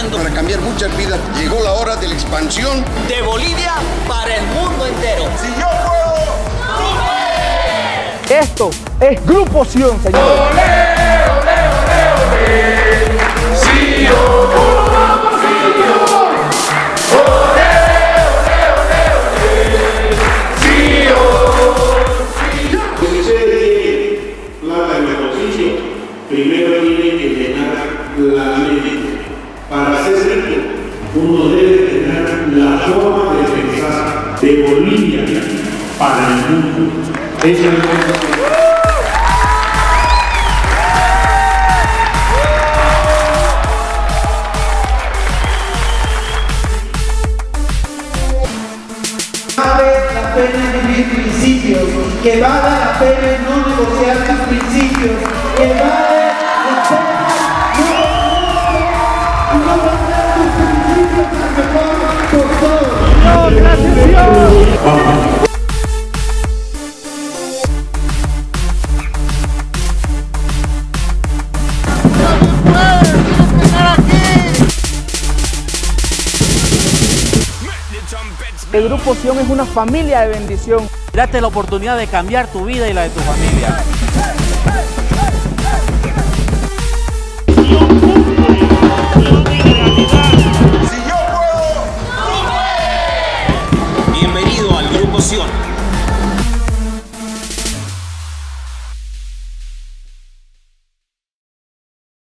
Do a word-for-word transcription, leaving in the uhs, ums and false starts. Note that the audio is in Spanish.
trabajando para cambiar muchas vidas. Llegó la hora de la expansión de Bolivia para el mundo entero. Si yo puedo, tú puedes. Esto es Grupo Sion, señor. ¡Olé, olé, olé, olé! ¡Sion! ¡Vamos, Sion! ¡Olé, olé, olé, olé! ¡Sion! Si usted tiene plata en el bolsillo, primero tiene que llenar la mente. Para ser rico, uno debe tener la forma de pensar de Bolivia para el mundo. Eso es lo vale la pena vivir principios, que vale la pena no negociar tus principios, que vale la pena no, no vender tus principios al mejor postor. ¡No, gracias Dios! El Grupo Sion es una familia de bendición. Date la oportunidad de cambiar tu vida y la de tu familia. Si yo puedo, tú puedes. Bienvenido al Grupo Sion.